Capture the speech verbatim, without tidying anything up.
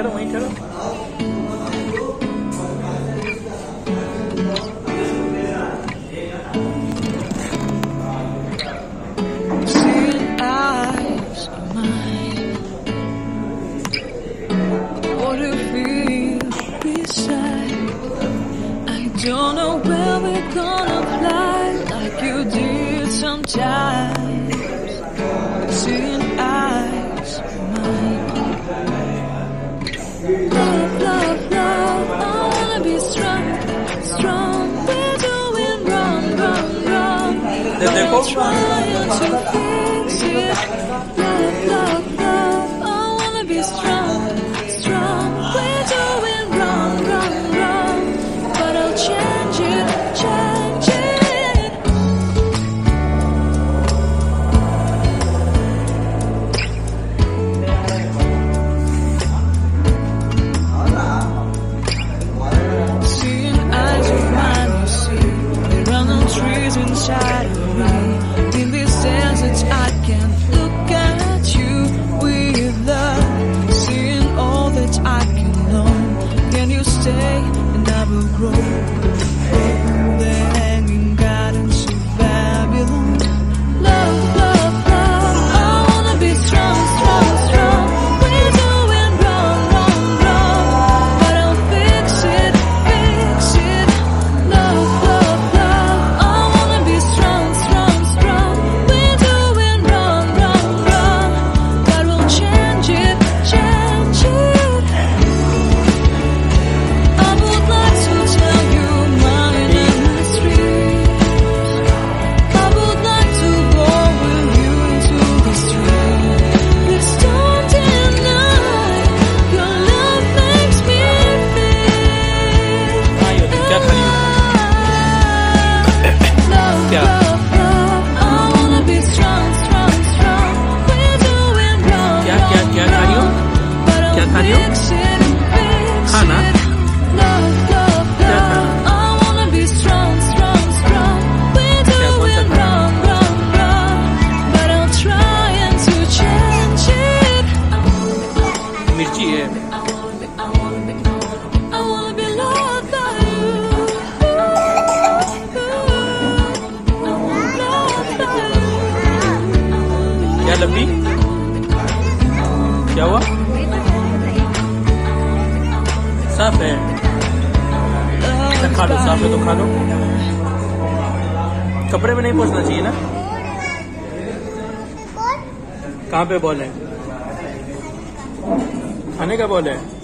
ठहरो वहीं ठहरो। Don't know where we're gonna fly like you did sometimes. Seeing eyes of mine. Love, love, love, I wanna be strong, strong. We're doing wrong, wrong, wrong. But I'm trying to fix it. Love, love, love, I wanna be strong, strong. We're doing wrong, wrong, wrong. But I'll change it, change it. Seeing eyes of mine, you see, there are no trees inside of me. In these deserts, I can't look at you with love. Seeing all that I can know, can you stay and I will grow? The hanging gardens of Babylon. Love, love, love, I wanna be strong, strong, strong. We're doing wrong, wrong, wrong. But I'll fix it, fix it. Love, love, love, I wanna be strong, strong, strong. We're doing wrong, wrong, wrong. But we'll change it, change it. I would like to tell you mine and my street. I would like to go with you into the street. Please don't deny, your love makes me feel. आयो तुम क्या खा रही हो? Love, क्या? love, love, I wanna be strong, strong, strong. We're doing wrong, क्या क्या क्या खा रही हो? wrong, but क्या I'll खा रही हो? fix it, fix खाना? it. Love, love, क्या love, खाना? I wanna be strong, strong, strong. We're क्या कौन सा doing खाना? wrong, wrong, wrong, but I'm trying to change it. मिर्ची है। I wanna be loved by you. I wanna be loved by you. क्या लब्बी? क्या हुआ? साफ है। अच्छा, खा लो, साफ है तो खा लो। कपड़े में नहीं पहुंचना चाहिए ना? कहाँ पे बॉल है? खाने का बॉल है?